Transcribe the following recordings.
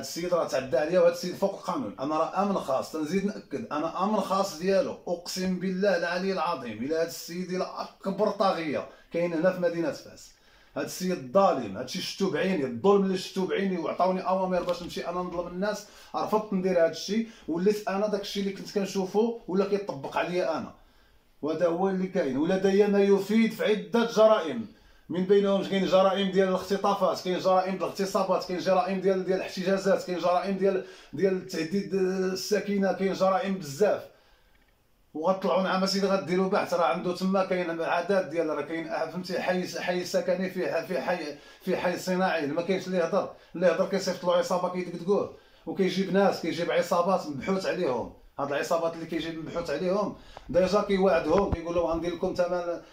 السيد راه تعدى عليا، وهذا السيد فوق القانون. انا راه امن خاص، تنزيد ناكد، انا امن خاص ديالو، اقسم بالله العلي العظيم. الا هذا السيد الا اكبر طاغيه كاين هنا في مدينه فاس، هذا السيد الظالم، هادشي شفتو بعيني، الظلم اللي شفتو بعيني، وعطاوني اوامر باش نمشي انا نظلم الناس، رفضت ندير هذا الشيء، وليت انا داكشي اللي كنت كنشوفو ولا كيطبق عليا انا، وهذا هو اللي كاين. ولدي ما يفيد في عده جرائم، من بينهم كاين جرائم ديال الاختطافات، كاين جرائم ديال الاغتصابات، كاين جرائم ديال الاحتجازات، كاين جرائم ديال تهديد السكينه، كاين جرائم بزاف. وغطلعوا مع مسيدي غديروا بحث، راه عنده تما كاين عادات ديال، راه كاين فهمتي حي سكني في حي صناعي، ما كاينش اللي يهضر كيصيفط له عصابه كيدقدقوه، وكيجيب ناس، كيجيب عصابات مبحوث عليهم. هاد العصابات اللي كيجيب مبحوث عليهم ديجا كيوعدهم، كيقول لهم غندير لكم ثمن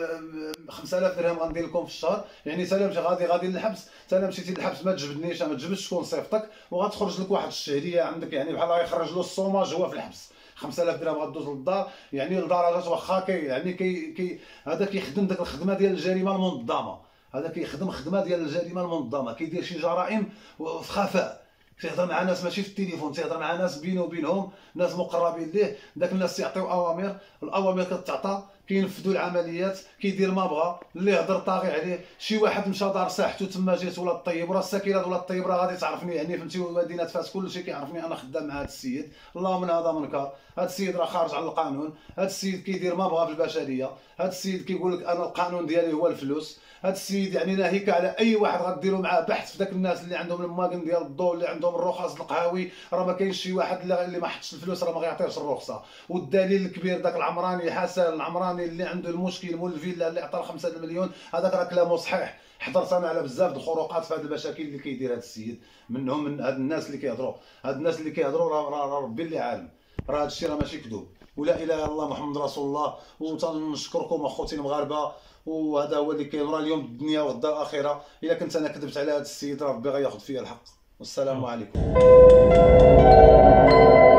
5000 درهم غندير لكم في الشهر، يعني حتى مشي غادي للحبس، حتى مشيتي للحبس ما تجبدنيش، ما تجبدش شكون صيفطك، وغتخرج لك واحد الشهريه عندك، يعني بحال غيخرج له الصوماج هو في الحبس. 5000 درهم غدوز للدار، يعني لدرجه واخا يعني هذا كيخدم داك الخدمه ديال الجريمه المنظمه، هذا كيخدم خدمه ديال الجريمه المنظمه، كيدير شي جرائم في خفاء، تيهضر مع ناس ماشي في التليفون، تيهضر مع ناس بينه وبينهم، ناس مقربين ليه، داك الناس تيعطيو اوامر، الاوامر كتعطى، كينفذوا العمليات، كيدير ما بغا، اللي هضر طاغي عليه. شي واحد مشى دار ساحته تما جيت ولاد الطيب، وراه الساكنه ولاد الطيب راه غادي تعرفني، يعني فهمتي، مدينه فاس كلشي كيعرفني انا خدام مع هذا السيد، الله من هذا منكر. هذا السيد راه خارج على القانون، هذا السيد كيدير ما بغا في البشريه، هذا السيد كيقول لك انا القانون ديالي هو الفلوس، هذا السيد يعني ناهيك على اي واحد غديروا معاه بحث في داك الناس اللي عندهم المواطن ديال الضوء، اللي عندهم الرخص القهاوي، راه ما كاينش شي واحد اللي ما حطش الفلوس راه ما غيعطيهش الرخصه. والدليل الكبير داك العمراني حسن العمراني اللي عنده المشكل مول الفيلا اللي عطى 5 مليون، هذاك راه كلامه صحيح. حضرت انا على بزاف د الخروقات في هذه المشاكل اللي كيدير هذا السيد، منهم من هاد الناس اللي كيهضروا، هاد الناس اللي كيهضروا راه ربي اللي عالم، راه هذا الشيء راه ماشي كذوب. ولا اله الا الله محمد رسول الله. وتنشكركم اخوتي المغاربه، وهذا هو اللي كاين، راه اليوم الدنيا وغدا الاخره. الا كنت انا كذبت على هذا السيد راه ربي غياخذ فيا الحق. والسلام عليكم.